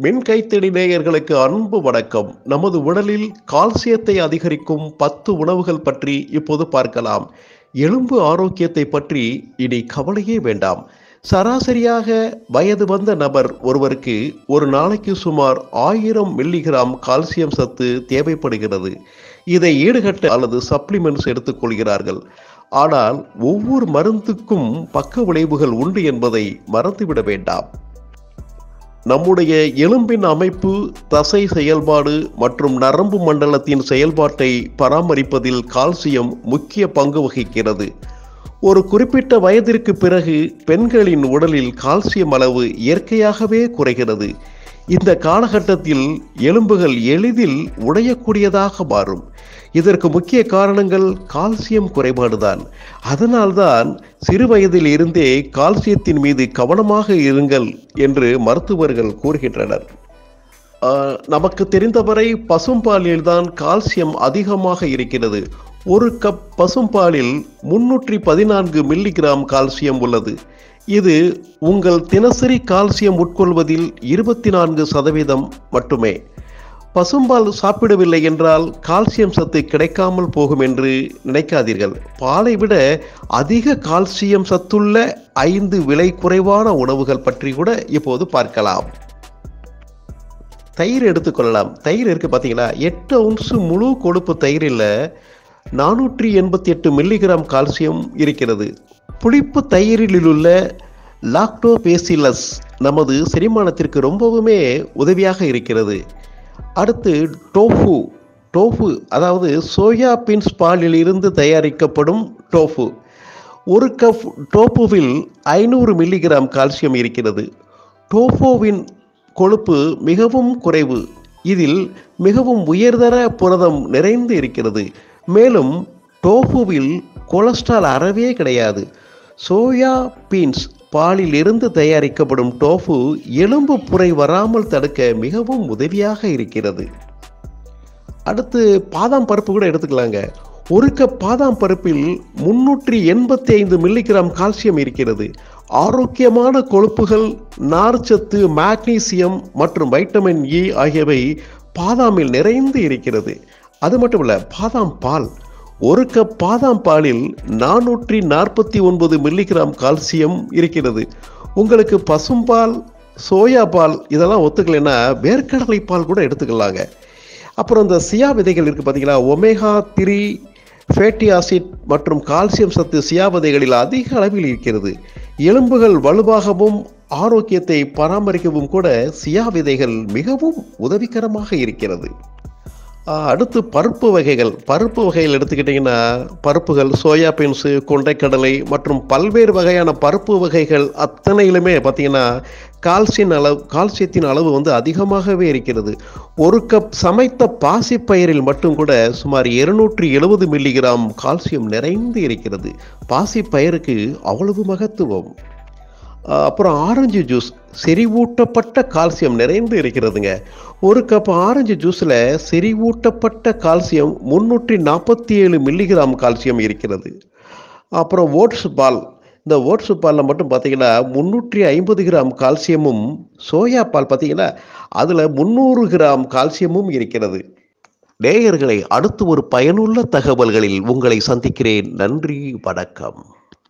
மின் கைத்தடி நேயர்களுக்கு அன்பு வணக்கம். நமது உடலில் கால்சியத்தை அதிகரிக்கும் 10 உணவுகள் பற்றி இப்போது பார்க்கலாம். எலும்பு ஆரோக்கியத்தை பற்றி இனி கவலையே வேண்டாம். சராசரியாக வயது வந்த நபர் ஒருவருக்கு ஒரு நாளைக்கு சுமார் 1000 மில்லிகிராம் கால்சியம் சத்து தேவைப்படுகிறது. இதை ஈடுகட்ட அல்லது சப்ளிமெண்ட்ஸ் எடுத்துக்கொள்கிறார்கள். ஆனால் ஒவ்வொரு மருந்துக்கும் பக்க விளைவுகள் உண்டு என்பதை மறந்துவிட வேண்டாம். நம்முடைய எலும்பின் அமைப்பு, தசை செயல்பாடு மற்றும் நரம்பு மண்டலத்தின் செயல்பாட்டை பராமரிப்பதில் கால்சியம் முக்கிய பங்கு வகிக்கிறது. ஒரு குறிப்பிட்ட வயதிற்கு பிறகு பெண்களின் உடலில் கால்சியம் அளவு இயற்கையாகவே குறைகிறது. இந்த காலகட்டத்தில் எலும்புகள் எளிதில் உடையக்கூடியதாக மாறும். இதற்கு முக்கிய காரணங்கள் கால்சியம் குறைபாடுதான். அதனால்தான் சிறு வயதில் இருந்தே கால்சியத்தின் மீது கவனமாக இருங்கள் என்று மருத்துவர்கள் கூறுகின்றனர். நமக்கு தெரிந்தவரை பசும்பாலில்தான் கால்சியம் அதிகமாக இருக்கிறது. ஒரு கப் பசும்பாலில் 314 மில்லிகிராம் கால்சியம் உள்ளது. இது உங்கள் தினசரி கால்சியம் உட்கொள்வதில் 24% மட்டுமே. பசும்பால் சாப்பிடவில்லை என்றால் கால்சியம் சத்து கிடைக்காமல் போகும் என்று நினைக்காதீர்கள். பாலை விட அதிக கால்சியம் சத்துள்ள 5 விலை குறைவான உணவுகள் பற்றி கூட இப்போது பார்க்கலாம். தயிர் எடுத்துக்கொள்ளலாம். தயிர் இருக்கு பார்த்தீங்களா, 8 அவுன்ஸ் முழு கொழுப்பு தயிரில் 488 மில்லிகிராம் கால்சியம் இருக்கிறது. புளிப்பு தயிரில் உள்ள லாக்டோபேசிலஸ் நமது செரிமானத்திற்கு ரொம்பவுமே உதவியாக இருக்கிறது. அடுத்து டோஃபு அதாவது சோயா பீன்ஸ் பாலில் இருந்து தயாரிக்கப்படும் டோஃபு. ஒரு கப் டோஃபுவில் 500 மில்லிகிராம் கால்சியம் இருக்கிறது. டோஃபுவின் கொழுப்பு மிகவும் குறைவு. இதில் மிகவும் உயர்தர புரதம் நிறைந்து இருக்கிறது. மேலும் டோஃபுவில் கொலஸ்ட்ரால் அறவே கிடையாது. சோயா பீன்ஸ் பாலில் இருந்து தயாரிக்கப்படும் டோஃபு எலும்பு புரை வராமல் தடுக்க மிகவும் உதவியாக இருக்கிறது. அடுத்து பாதாம் பருப்பு கூட எடுத்துக்கலாங்க. ஒரு கப் பாதாம் பருப்பில் 385 மில்லிகிராம் கால்சியம் இருக்கிறது. ஆரோக்கியமான கொழுப்புகள், நார்ச்சத்து, மாக்னீசியம் மற்றும் வைட்டமின் இ ஆகியவை பாதாமில் நிறைந்து இருக்கிறது. அது மட்டும் இல்லை, பாதாம் பால், ஒரு கப் பாதாம் பாலில் 449 மில்லிகிராம் கால்சியம் இருக்கிறது. உங்களுக்கு பசும்பால், சோயா பால் இதெல்லாம் ஒத்துக்கலைன்னா வேர்க்கடலை பால் கூட எடுத்துக்கலாங்க. அப்புறம் இந்த சியா விதைகள் இருக்குது பார்த்தீங்களா, ஒமேகா 3 ஃபேட்டி ஆசிட் மற்றும் கால்சியம் சத்து சியா விதைகளில் அதிக அளவில் இருக்கிறது. எலும்புகள் வலுவாகவும் ஆரோக்கியத்தை பராமரிக்கவும் கூட சியா விதைகள் மிகவும் உதவிகரமாக இருக்கிறது. அடுத்து பருப்பு வகைகள் எடுத்துக்கிட்டிங்கன்னா பருப்புகள், சோயா பீன்ஸு, கொண்டைக்கடலை மற்றும் பல்வேறு வகையான பருப்பு வகைகள் அத்தனையிலுமே பார்த்திங்கன்னா கால்சியத்தின் அளவு அதிகமாகவே இருக்கிறது. ஒரு கப் சமைத்த பாசிப்பயிரில் மட்டும் கூட சுமார் 270 மில்லிகிராம் கால்சியம் நிறைந்து இருக்கிறது. பாசிப்பயிருக்கு அவ்வளவு மகத்துவம். அப்புறம் ஆரஞ்சு ஜூஸ், செறிவூட்டப்பட்ட கால்சியம் நிறைந்து இருக்கிறதுங்க. ஒரு கப் ஆரஞ்சு ஜூஸில் செறிவூட்டப்பட்ட கால்சியம் 347 மில்லிகிராம் கால்சியம் இருக்கிறது. அப்புறம் ஓட்ஸ் பால், இந்த ஓட்ஸ் பாலில் மட்டும் பார்த்தீங்கன்னா 350 கிராம் கால்சியமும், சோயா பால் பார்த்தீங்கன்னா அதில் 300 கிராம் கால்சியமும் இருக்கிறது. நேயர்களை, அடுத்து ஒரு பயனுள்ள தகவல்களில் உங்களை சந்திக்கிறேன். நன்றி, வணக்கம்.